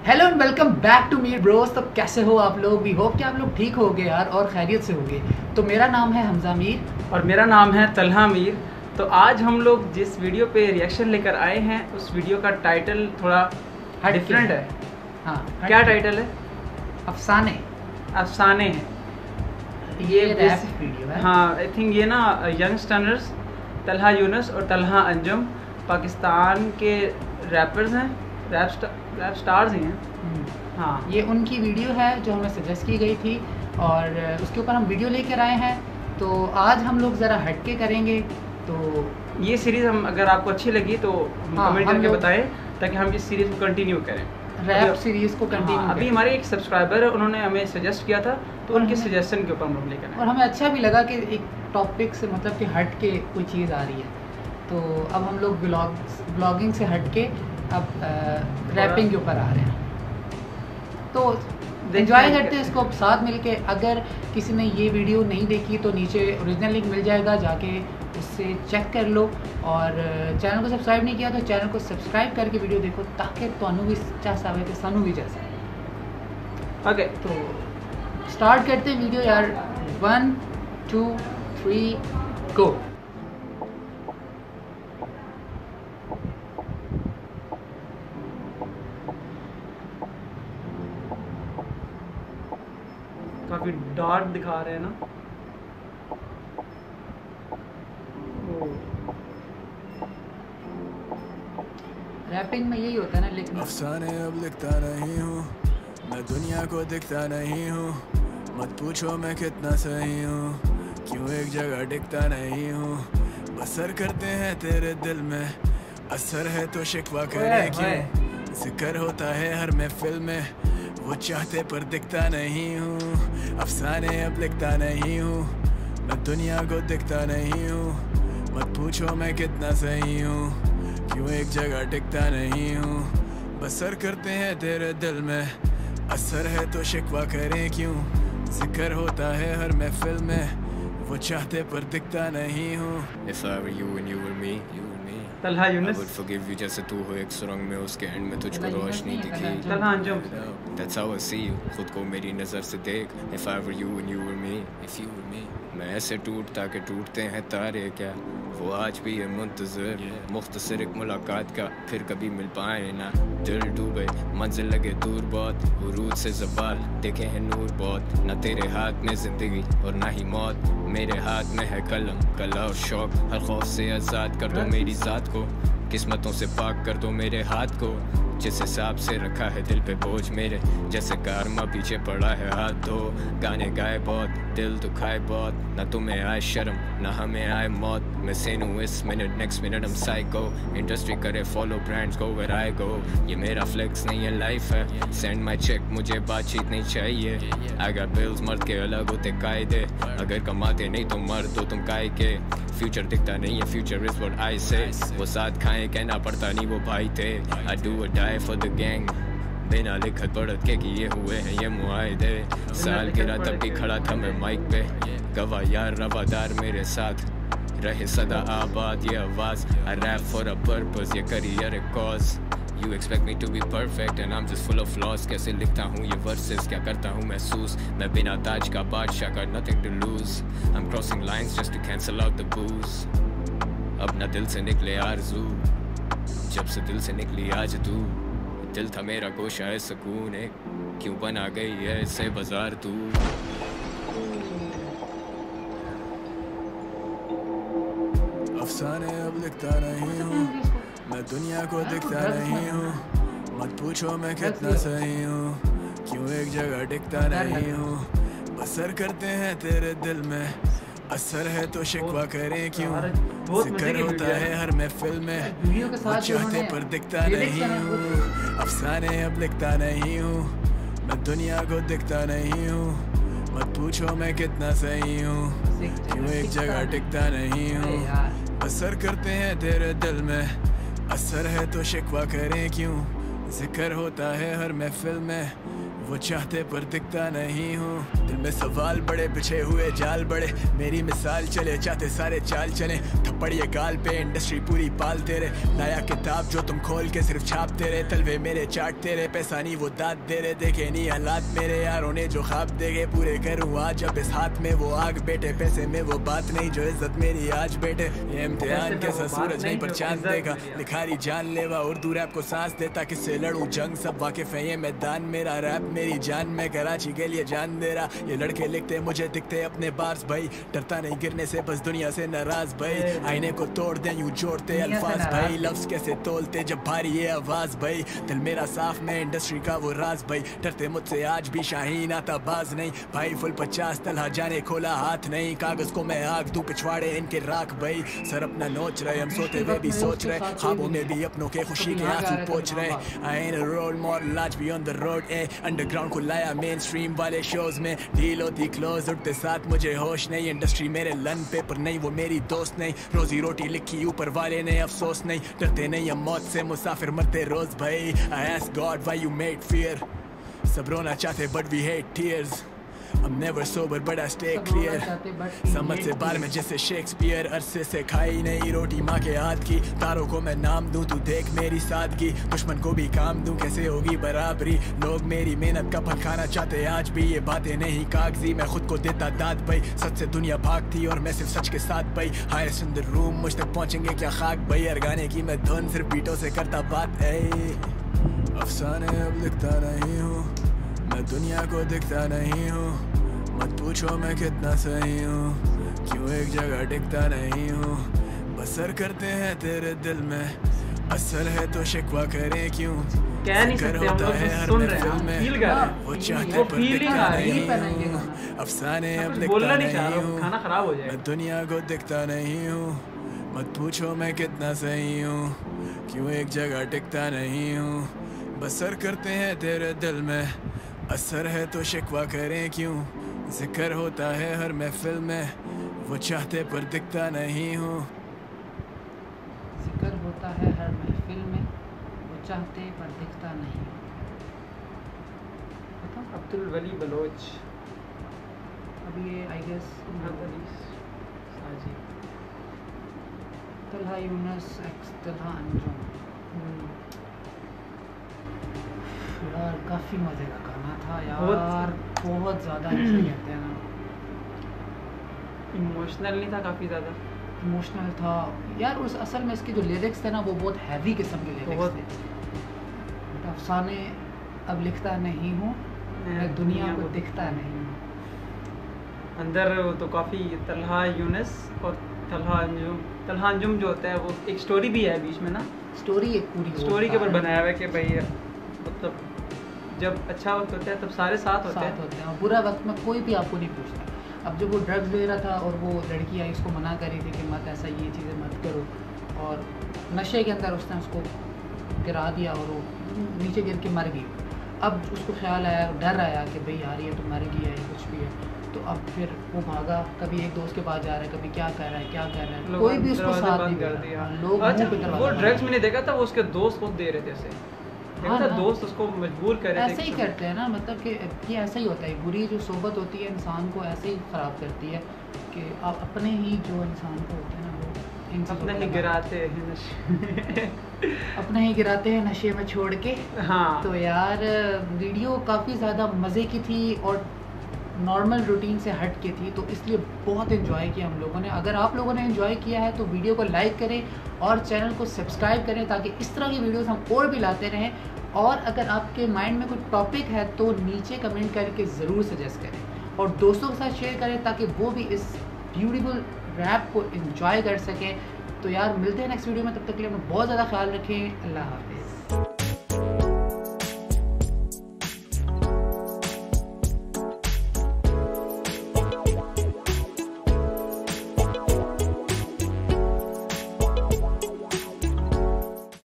Hello and welcome back to Meer bros. तो कैसे हो आप लोग? वी होप कि आप लोग ठीक होगे यार और खैरियत से होगे। तो मेरा नाम है हमजा मीर और मेरा नाम है तलहा मीर। तो आज हम लोग जिस वीडियो पे रिएक्शन लेकर आए हैं उस वीडियो का टाइटल थोड़ा डिफरेंट है। हाँ, क्या टाइटल है? अफसाने। अफसाने हैं ये रैप वीडियो है। हाँ, आई थिंक ये ना यंगस्टर्स तलहा यूनुस और तलहा अंजुम पाकिस्तान के रैपर्स हैं, रैप स्टार्स ही हैं। हाँ, ये उनकी वीडियो है जो हमें सजेस्ट की गई थी और उसके ऊपर हम वीडियो लेकर आए हैं। तो आज हम लोग ज़रा हटके करेंगे। तो ये सीरीज़ हम अगर आपको अच्छी लगी तो कमेंट करके बताएं ताकि हम इस सीरीज़ को कंटिन्यू करें, रैप सीरीज़ को कंटिन्यू। अभी हमारे एक सब्सक्राइबर है, उन्होंने हमें सजेस्ट किया था तो उनके सजेशन के ऊपर हम लोग लेकर आए। और हमें अच्छा भी लगा कि एक टॉपिक से मतलब कि हट के कोई चीज़ आ रही है। तो अब हम लोग ब्लॉगिंग से हट के अब रैपिंग के ऊपर आ रहे हैं। तो एंजॉय करते हैं इसको साथ मिलके। अगर किसी ने ये वीडियो नहीं देखी तो नीचे ओरिजिनल लिंक मिल जाएगा, जाके उससे चेक कर लो। और चैनल को सब्सक्राइब नहीं किया तो चैनल को सब्सक्राइब करके वीडियो देखो ताकि तुहानू भी चाह आवे तो सानू भी जैसा। ओके, तो स्टार्ट करते हैं वीडियो यार। 1 2 3 गो। काफी डार्क दिखा रहे हैं ना। रैपिंग में यही होता है ना, लिखना। अफसाने अब लिखता नहीं हूँ, मैं दुनिया को दिखता नहीं हूँ। मत पूछो मैं कितना सही हूँ, क्यों एक जगह टिकता नहीं हूँ। बसर करते हैं तेरे दिल में, असर है तो शिकवा करे क्यों। जिक्र होता है हर महफिल में, वो चाहते पर दिखता नहीं हूँ। अफसाने अब लिखता नहीं हूँ, मैं दुनिया को दिखता नहीं हूँ। मत पूछो मैं कितना सही हूँ, क्यों एक जगह टिकता नहीं हूँ। बसर करते हैं तेरे दिल में, असर है तो शिकवा करें क्यों। जिक्र होता है हर महफिल में, वो चाहते पर दिखता नहीं हूँ। If I were you and you were me, Talha I Yunus, would forgive you जैसे तू हो एक सुरंग में, उसके एंड में तुझको रोशनी दिखी। Talha Anjum. That's how I see you, खुद को मेरी नजर से देख। If I were you and you were me, if you were me, मैं ऐसे टूटता के टूटते हैं तारे क्या, वो आज भी है मुंतजर मुख्तसर एक मुलाकात का, फिर कभी मिल पाए ना। दिल डूबे मंजिल लगे दूर बहुत, उरूज से ज़बाल देखे हैं नूर बहुत। ना तेरे हाथ में जिंदगी और ना ही मौत, मेरे हाथ में है कलम कला और शौक। हर खौफ से आज़ाद कर दो मेरी ज़ात को, किस्मतों से पाक कर दो मेरे हाथ को। जिस हिसाब से रखा है दिल पे बोझ मेरे, जैसे कारमा पीछे पड़ा है हाथ धो। गाने गाए बहुत, दिल दुखाए बहुत, ना तुम्हें आए शर्म ना हमें आए मौत। मैं सेन हूँ इस मिनट, नेक्स्ट मिनट हम साइको। इंडस्ट्री करे follow, brands go where I go. ये मेरा फ्लेक्स नहीं है लाइफ है, सेंड माई चेक मुझे बातचीत नहीं चाहिए। आई गॉट बिल्स, मर्द के अलग होते कायदे, अगर कमाते नहीं तो मर्द हो तुम काय के। फ्यूचर दिखता नहीं है, फ्यूचर इज व्हाट आई से। वो साथ खाए कहना पड़ता नहीं वो भाई थे। I do a die for the gang, बिना लिखत पढ़त के किए हुए हैं ये मुआहदे। साल गिरा तब भी खड़ा था मैं माइक पे, गवाह यार रवादार मेरे साथ रहे सदा आबाद ये आवाज। I rap for a purpose, ये career a cause. You expect me to be perfect and I'm just full of flaws। कैसे लिखता हूँ ये वर्सेस, क्या करता हूँ महसूस। मैं बिना ताज का बादशाह का, nothing to lose। I'm crossing lines just to cancel out the booze। अब ना दिल से निकले आरज़ू, जब से दिल से निकली आज तू। दिल था मेरा गोशा है सुकून एक, क्यों बना गई है ऐसे बाजार तू। अफसाने अब लिखता नहीं हूँ, मैं दुनिया को दिखता नहीं हूँ। मत पूछो मैं कितना सही हूँ, क्यों एक जगह टिकता नहीं हूँ। बसर करते हैं तेरे दिल में, असर है तो शिकवा करें क्यों। जिक्र होता है हर महफिल में, वो चाहते पर दिखता नहीं हूँ। अफसाने अब लिखता नहीं हूँ, मैं दुनिया को दिखता नहीं हूँ। मत पूछो मैं कितना सही हूँ, क्यों एक जगह टिकता नहीं हूँ। असर करते हैं तेरे दिल में, असर है तो शिकवा करें क्यों। जिक्र होता है हर महफिल में, वो चाहते पर दिखता नहीं हूँ। दिल में सवाल बड़े, बिछे हुए जाल बड़े, मेरी मिसाल चले, चाहते सारे चाल चले। थप्पड़ ये गाल पे, इंडस्ट्री पूरी पाल तेरे। नया किताब जो तुम खोल के सिर्फ छापते रहे, तलवे मेरे चाटते रहे, पैसा नहीं वो दाद दे रहे। देखे नहीं हालात मेरे यारों ने जो ख्वाब देखे, पूरे करूँ आज अब इस हाथ में वो आग बेटे। पैसे में वो बात नहीं जो इज्जत मेरी आज बेटे। ये इम्तिहान कैसा सूरज नहीं पर चांद देगा, लिखारी जान लेवा उर्दू रैप को सांस देता। किससे लड़ूं जंग सब वाकिफ है ये मैदान मेरा। रैप मेरी जान, मैं कराची के लिए जान दे रहा। ये लड़के लिखते मुझे दिखते अपने बार्स भाई, डरता नहीं गिरने से बस दुनिया से नाराज भाई। आईने को तोड़ दे यूं जोड़ते अल्फाज भाई, लफ्ज कैसे तोलते जब भारी ये आवाज भाई। दिल मेरा साफ, मैं इंडस्ट्री का वो राज भाई। डरते मुझसे आज भी शाहीन आता बाज नहीं भाई। फुल 50 तलहा जाने खोला हाथ नहीं, कागज को मैं आग दूं पिछवाड़े इनके राख भाई। सर अपना नोच रहे, हम सोते हुए भी सोच रहे, ख्वाबों में भी अपनों के खुशी के आंसू पोंछ रहे। I am a role model आज भी ऑन द रोड ए, अंडरग्राउंड को लाया मेन स्ट्रीम वाले शोज में। डील होती क्लोज, उठते साथ मुझे होश नहीं। इंडस्ट्री मेरे लन पेपर नहीं, वो मेरी दोस्त नहीं। रोजी रोटी लिखी ऊपर वाले ने, अफसोस नहीं। डरते नहीं हम मौत से, मुसाफिर मरते रोज भाई। I ask God why you made fear, सब रोना चाहते but we hate tears. I'm never sober but I stay clear, समझ से बार में जैसे शेक्सपियर। अरसे से खाई नहीं रोटी माँ के हाथ की, तारों को मैं नाम दूं तू देख मेरी सादगी। दुश्मन को भी काम दूं कैसे होगी बराबरी, लोग मेरी मेहनत का फल खाना चाहते आज भी। ये बातें नहीं कागजी, मैं खुद को देता दाद भाई। सच से दुनिया भागती और मैं सिर्फ सच के साथ भाई। हाय सुंदर रूम मुझ तक पहुँचेंगे क्या खाक भाई। अरगाने की मैं धुन सिर्फ बीटों से करता बात है। अफसाने अब लिखता नहीं हूँ, मैं दुनिया को दिखता नहीं हूँ। मत पूछो मैं कितना सही हूँ, क्यों एक जगह टिकता नहीं हूँ। बसर करते हैं तेरे दिल में, असल है तो शिकवा करें क्यों। कह नहीं सकते हम लोग, सुन रहे हैं, फील कर रहे हैं। वो चाहते पर दिखता नहीं हूँ, अफसाने अब लिखता नहीं हूँ। खाना खराब हो जाएगा। मैं दुनिया को दिखता नहीं हूँ, मत पूछो मैं कितना सही हूँ, क्यों एक जगह टिकता नहीं हूँ। बसर करते हैं तेरे दिल में, असर है तो शिकवा करें क्यों। जिक्र होता है हर महफिल में, वो चाहते पर दिखता नहीं हूँ। जिक्र होता है हर महफिल में, वो चाहते पर दिखता नहीं हूँ। अब्दुल वली बलोच, अब ये I guess Talha Younus ex Talha Anjum. यार काफ़ी मज़े का गाना था यार, बहुत ज़्यादा ऐसे कहते हैं ना, इमोशनल नहीं था, काफ़ी ज़्यादा इमोशनल था यार। उस असल में इसके जो लिरिक्स थे ना वो बहुत हैवी किस्म के लिरिक्स थे। अफसाने अब लिखता नहीं हूँ, मैं दुनिया को दिखता नहीं हूँ। अंदर तो काफ़ी तलहा यूनुस और तलहा अंजुम। तलहा अंजुम जो होता है वो एक स्टोरी भी है बीच में ना, स्टोरी एक पूरी स्टोरी के ऊपर बनाया हुआ है कि भाई मतलब जब अच्छा वक्त होता है तब सारे साथ होते हैं और बुरा वक्त में कोई भी आपको नहीं पूछता। अब जब वो ड्रग्स ले रहा था और वो लड़की आई उसको मना कर रही थी कि मत ऐसा ये चीज़ें मत करो, और नशे के अंदर उसने उसको गिरा दिया और वो नीचे गिर के मर गई। अब उसको ख्याल आया, डर आया कि भाई यार ये तो मर गई है कुछ भी है, तो अब फिर वो भागा, कभी एक दोस्त के पास जा रहा है, कभी क्या कर रहा है, कोई भी उसको साथ नहीं कर दिया। लोग वो ड्रग्स मैंने देखा था, वो उसके दोस्त खुद दे रहे थे ऐसे। हाँ दोस्त उसको मजबूर कर रहे थे। ऐसे ही करते हैं ना, मतलब कि ये ऐसा ही होता है। बुरी जो सोबत होती है इंसान को ऐसे ही ख़राब करती है कि आप अपने ही जो इंसान को होते हैं ना वो अपने ही गिराते हैं अपने ही गिराते हैं नशे में छोड़ के। हाँ तो यार वीडियो काफ़ी ज़्यादा मज़े की थी और नॉर्मल रूटीन से हट के थी, तो इसलिए बहुत इन्जॉय किया हम लोगों ने। अगर आप लोगों ने इन्जॉय किया है तो वीडियो को लाइक करें और चैनल को सब्सक्राइब करें ताकि इस तरह की वीडियोस हम और भी लाते रहें। और अगर आपके माइंड में कोई टॉपिक है तो नीचे कमेंट करके ज़रूर सजेस्ट करें और दोस्तों के साथ शेयर करें ताकि वो भी इस ब्यूटीफुल रैप को इन्जॉय कर सकें। तो यार मिलते हैं नेक्स्ट वीडियो में, तब तक के लिए अपना बहुत ज़्यादा ख्याल रखें। अल्लाह हाफिज़।